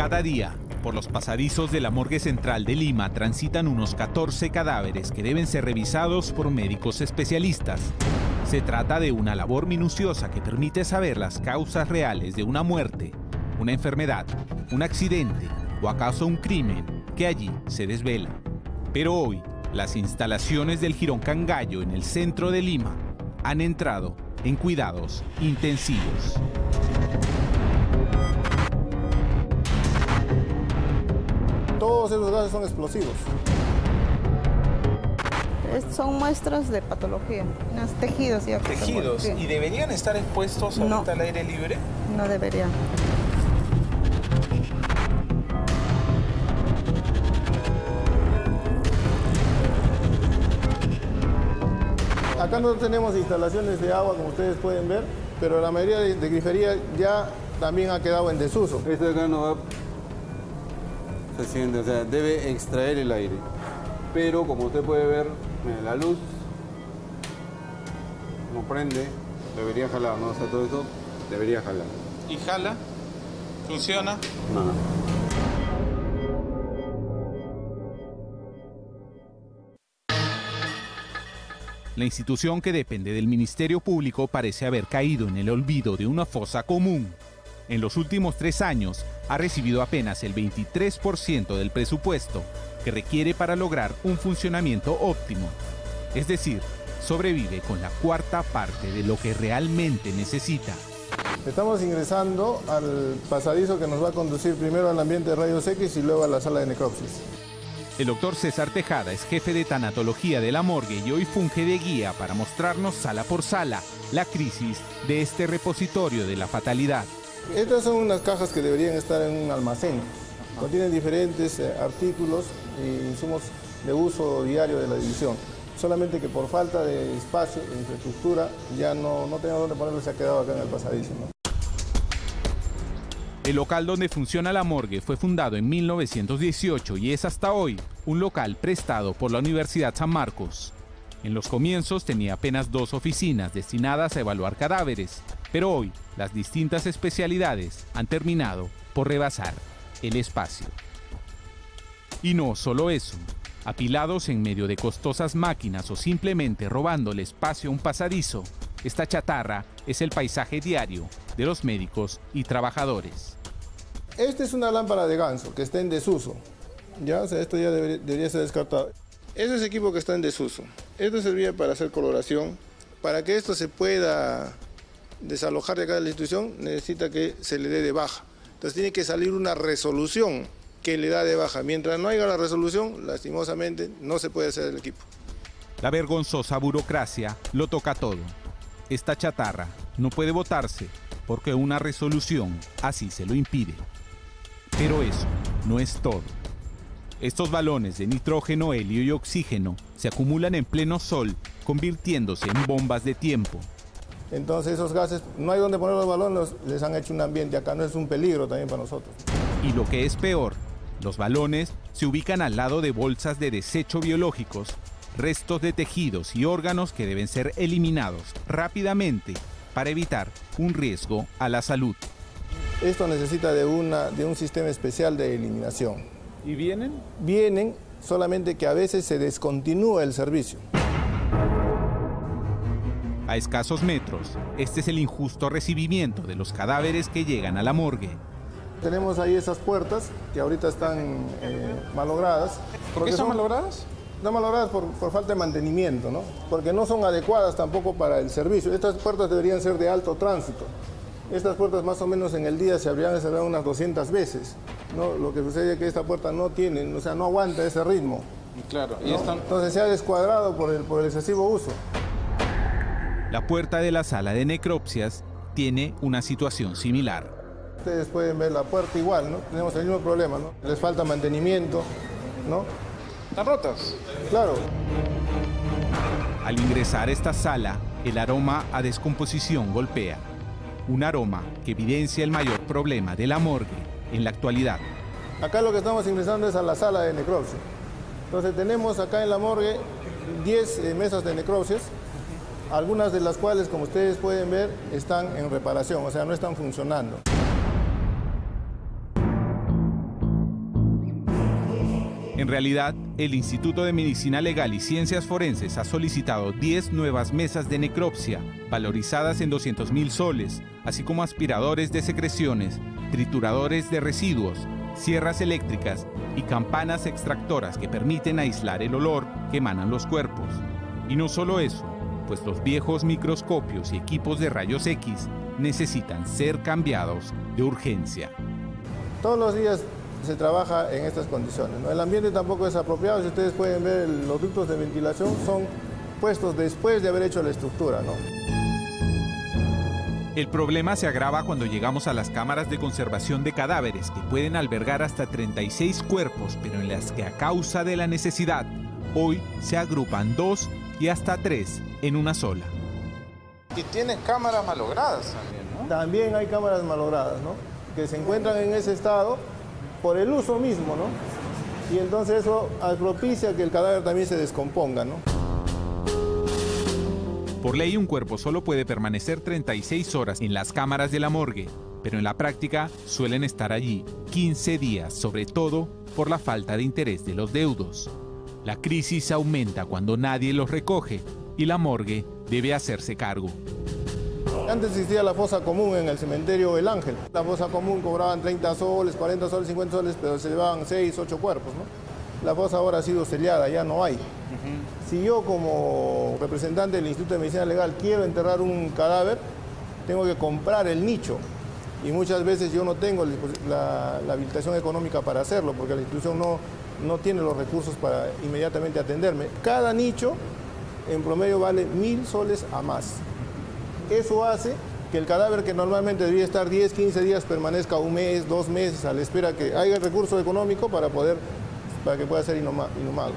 Cada día, por los pasadizos de la morgue central de Lima transitan unos 14 cadáveres que deben ser revisados por médicos especialistas. Se trata de una labor minuciosa que permite saber las causas reales de una muerte, una enfermedad, un accidente o acaso un crimen que allí se desvela. Pero hoy, las instalaciones del Jirón Cangallo en el centro de Lima han entrado en cuidados intensivos. Todos esos gases son explosivos. Son muestras de patología, unos tejidos. Ya ¿Tejidos? Sí. ¿Y deberían estar expuestos ahorita al aire libre? No deberían. Acá no tenemos instalaciones de agua, como ustedes pueden ver, pero la mayoría de grifería ya también ha quedado en desuso. Esto de acá no va... Se siente, o sea, debe extraer el aire. Pero como usted puede ver, la luz no prende, debería jalar, ¿no? O sea, todo eso debería jalar. ¿Y jala? ¿Funciona? No. La institución que depende del Ministerio Público parece haber caído en el olvido de una fosa común. En los últimos 3 años ha recibido apenas el 23% del presupuesto que requiere para lograr un funcionamiento óptimo. Es decir, sobrevive con la 1/4 parte de lo que realmente necesita. Estamos ingresando al pasadizo que nos va a conducir primero al ambiente de rayos X y luego a la sala de necropsis. El doctor César Tejada es jefe de tanatología de la morgue y hoy funge de guía para mostrarnos sala por sala la crisis de este repositorio de la fatalidad. Estas son unas cajas que deberían estar en un almacén. Contienen diferentes artículos e insumos de uso diario de la división. Solamente que por falta de espacio, de infraestructura, ya no tenemos dónde ponerlo, se ha quedado acá en el pasadizo, ¿no? El local donde funciona la morgue fue fundado en 1918 y es hasta hoy un local prestado por la Universidad San Marcos. En los comienzos tenía apenas 2 oficinas destinadas a evaluar cadáveres, pero hoy las distintas especialidades han terminado por rebasar el espacio. Y no solo eso, apilados en medio de costosas máquinas o simplemente robándole espacio a un pasadizo, esta chatarra es el paisaje diario de los médicos y trabajadores. Esta es una lámpara de ganso que está en desuso. Ya, o sea, esto ya debería ser descartado. Ese es equipo que está en desuso. Esto servía para hacer coloración. Para que esto se pueda desalojar de acá de la institución, necesita que se le dé de baja. Entonces tiene que salir una resolución que le da de baja. Mientras no haya la resolución, lastimosamente, no se puede hacer el equipo. La vergonzosa burocracia lo toca todo. Esta chatarra no puede botarse porque una resolución así se lo impide. Pero eso no es todo. Estos balones de nitrógeno, helio y oxígeno se acumulan en pleno sol, convirtiéndose en bombas de tiempo. Entonces esos gases, no hay donde poner los balones, les han hecho un ambiente acá, no es un peligro también para nosotros. Y lo que es peor, los balones se ubican al lado de bolsas de desecho biológicos, restos de tejidos y órganos que deben ser eliminados rápidamente para evitar un riesgo a la salud. Esto necesita de un sistema especial de eliminación. ¿Y vienen? Vienen, solamente que a veces se descontinúa el servicio. A escasos metros, este es el injusto recibimiento de los cadáveres que llegan a la morgue. Tenemos ahí esas puertas que ahorita están malogradas. ¿Por qué están malogradas? Están malogradas por falta de mantenimiento, ¿no? Porque no son adecuadas tampoco para el servicio. Estas puertas deberían ser de alto tránsito. Estas puertas más o menos en el día se habrían cerrado unas 200 veces, ¿no? Lo que sucede es que esta puerta no tiene, o sea, no aguanta ese ritmo. Claro, ¿no? Entonces se ha descuadrado por el excesivo uso. La puerta de la sala de necropsias tiene una situación similar. Ustedes pueden ver la puerta igual, ¿no? Tenemos el mismo problema, ¿no? Les falta mantenimiento, ¿no? ¿Están rotas? Claro. Al ingresar a esta sala, el aroma a descomposición golpea. Un aroma que evidencia el mayor problema de la morgue en la actualidad. Acá lo que estamos ingresando es a la sala de necropsia. Entonces tenemos acá en la morgue 10 mesas de necropsias, algunas de las cuales, como ustedes pueden ver, están en reparación, o sea, no están funcionando. En realidad, el Instituto de Medicina Legal y Ciencias Forenses ha solicitado 10 nuevas mesas de necropsia, valorizadas en 200.000 soles, así como aspiradores de secreciones, trituradores de residuos, sierras eléctricas y campanas extractoras que permiten aislar el olor que emanan los cuerpos. Y no solo eso, pues los viejos microscopios y equipos de rayos X necesitan ser cambiados de urgencia. Todos los días se trabaja en estas condiciones, ¿no? El ambiente tampoco es apropiado. Si ustedes pueden ver, los ductos de ventilación son puestos después de haber hecho la estructura, ¿no? El problema se agrava cuando llegamos a las cámaras de conservación de cadáveres, que pueden albergar hasta 36 cuerpos, pero en las que a causa de la necesidad, hoy se agrupan 2 y hasta 3 en una sola. Y tienen cámaras malogradas también, ¿no? También hay cámaras malogradas, ¿no? Que se encuentran en ese estado por el uso mismo, ¿no? Y entonces eso propicia que el cadáver también se descomponga, ¿no? Por ley, un cuerpo solo puede permanecer 36 horas en las cámaras de la morgue, pero en la práctica suelen estar allí 15 días, sobre todo por la falta de interés de los deudos. La crisis aumenta cuando nadie los recoge y la morgue debe hacerse cargo. Antes existía la fosa común en el cementerio El Ángel. La fosa común cobraban 30 soles, 40 soles, 50 soles, pero se llevaban 6, 8 cuerpos, ¿no? La fosa ahora ha sido sellada, ya no hay. Si yo como representante del Instituto de Medicina Legal quiero enterrar un cadáver, tengo que comprar el nicho. Y muchas veces yo no tengo la habilitación económica para hacerlo, porque la institución no tiene los recursos para inmediatamente atenderme. Cada nicho en promedio vale 1.000 soles a más. Eso hace que el cadáver, que normalmente debería estar 10, 15 días, permanezca un mes, 2 meses a la espera que haya el recurso económico para que pueda ser inhumado.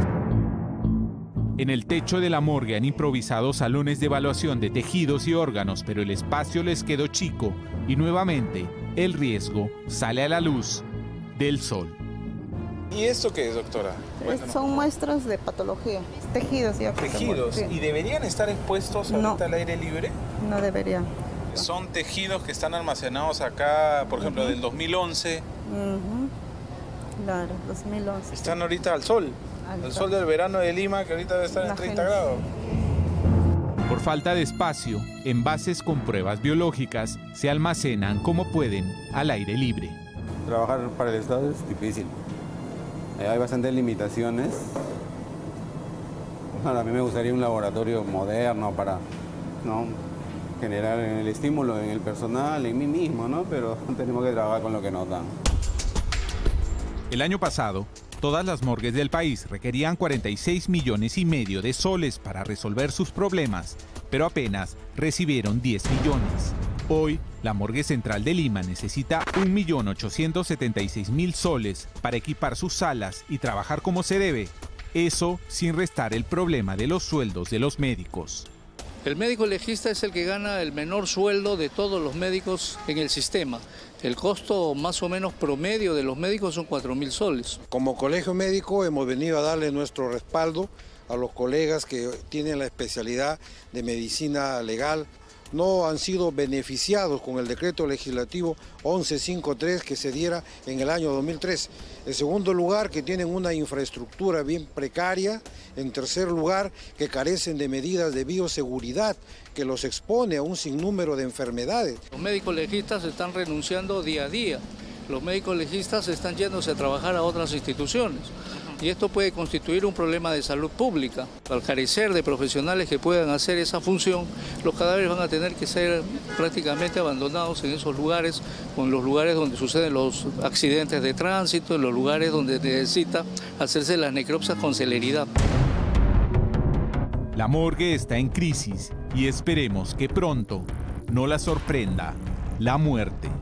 En el techo de la morgue han improvisado salones de evaluación de tejidos y órganos, pero el espacio les quedó chico y nuevamente el riesgo sale a la luz del sol. ¿Y esto qué es, doctora? Son muestras de patología, tejidos ya. ¿Tejidos? Sí. ¿Y deberían estar expuestos ahorita al aire libre? No deberían. Son tejidos que están almacenados acá, por ejemplo, del 2011. Claro, 2011. Están ahorita al sol. Al sol del verano de Lima, que ahorita debe estar en 30 grados. Por falta de espacio, envases con pruebas biológicas se almacenan como pueden al aire libre. Trabajar para el Estado es difícil. Hay bastantes limitaciones. Bueno, a mí me gustaría un laboratorio moderno para, ¿no?, generar el estímulo en el personal, en mí mismo, ¿no? Pero tenemos que trabajar con lo que nos dan. El año pasado, todas las morgues del país requerían 46,5 millones de soles para resolver sus problemas, pero apenas recibieron 10 millones. Hoy, la morgue central de Lima necesita 1.876.000 soles para equipar sus salas y trabajar como se debe. Eso sin restar el problema de los sueldos de los médicos. El médico legista es el que gana el menor sueldo de todos los médicos en el sistema. El costo más o menos promedio de los médicos son 4.000 soles. Como colegio médico hemos venido a darle nuestro respaldo a los colegas que tienen la especialidad de medicina legal. No han sido beneficiados con el decreto legislativo 1153 que se diera en el año 2003. En segundo lugar, que tienen una infraestructura bien precaria. En tercer lugar, que carecen de medidas de bioseguridad que los expone a un sinnúmero de enfermedades. Los médicos legistas están renunciando día a día. Los médicos legistas están yéndose a trabajar a otras instituciones. Y esto puede constituir un problema de salud pública. Al carecer de profesionales que puedan hacer esa función, los cadáveres van a tener que ser prácticamente abandonados en esos lugares, o en los lugares donde suceden los accidentes de tránsito, en los lugares donde necesita hacerse las necropsias con celeridad. La morgue está en crisis y esperemos que pronto no la sorprenda la muerte.